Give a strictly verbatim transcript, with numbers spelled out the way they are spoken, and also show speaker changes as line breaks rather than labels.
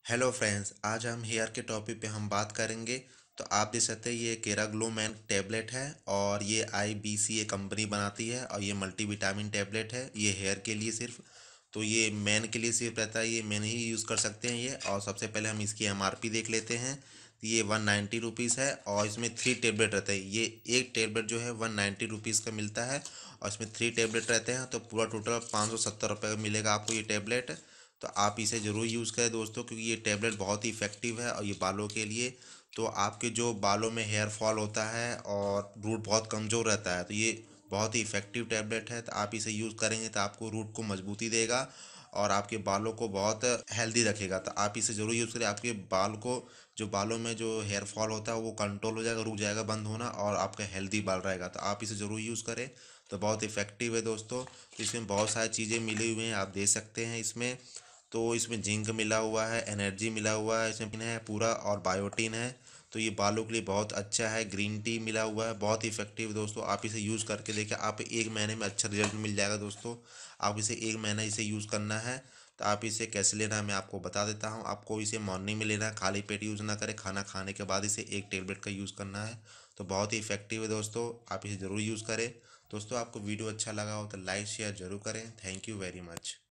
Hello friends, आज हम hair के टॉपिक पे हम बात करेंगे। तो आप देख सकते हैं ये केराग्लो मैन टैबलेट है और ये आई बी सी ए कंपनी बनाती है और ये मल्टीविटामिन टैबलेट है। ये हेयर के लिए सिर्फ, तो ये मैन के लिए सिर्फ रहता है, ये मैन ही यूज़ कर सकते हैं ये। और सबसे पहले हम इसकी एम आर पी देख लेते हैं। तो ये वन नाइन्टी रुपीज़ है और इसमें थ्री टेबलेट रहते हैं। ये एक टेबलेट जो है वन नाइन्टी रुपीज़ का मिलता है और इसमें थ्री टेबलेट रहते हैं, तो पूरा टोटल पाँच सौ सत्तर रुपये का मिलेगा आपको ये टेबलेट। तो आप इसे ज़रूर यूज़ करें दोस्तों, क्योंकि ये टैबलेट बहुत ही इफ़ेक्टिव है और ये बालों के लिए। तो आपके जो बालों में हेयर फॉल होता है और रूट बहुत कमज़ोर रहता है, तो ये बहुत ही इफ़ेक्टिव टैबलेट है। तो आप इसे यूज़ करेंगे तो आपको रूट को मजबूती देगा और आपके बालों को बहुत हेल्दी रखेगा। तो आप इसे ज़रूर यूज़ करें। आपके बाल को, जो बालों में जो हेयर फॉल होता है वो कंट्रोल हो जाएगा, रुक जाएगा बंद होना, और आपका हेल्दी बाल रहेगा। तो आप इसे ज़रूर यूज़ करें। तो बहुत इफ़ेक्टिव है दोस्तों। तो इसमें बहुत सारी चीज़ें मिली हुई हैं, आप देख सकते हैं इसमें। तो इसमें जिंक मिला हुआ है, एनर्जी मिला हुआ है, इसमें है पूरा, और बायोटीन है। तो ये बालों के लिए बहुत अच्छा है। ग्रीन टी मिला हुआ है, बहुत ही इफेक्टिव दोस्तों। आप इसे यूज़ करके देखिए, आप एक महीने में अच्छा रिजल्ट मिल जाएगा दोस्तों। आप इसे एक महीना इसे यूज़ करना है। तो आप इसे कैसे लेना है मैं आपको बता देता हूँ। आपको इसे मॉर्निंग में लेना है, खाली पेट यूज़ ना करें, खाना खाने के बाद इसे एक टेबलेट का यूज़ करना है। तो बहुत ही इफेक्टिव है दोस्तों, आप इसे ज़रूर यूज़ करें। दोस्तों, आपको वीडियो अच्छा लगा हो तो लाइक शेयर ज़रूर करें। Thank you very much.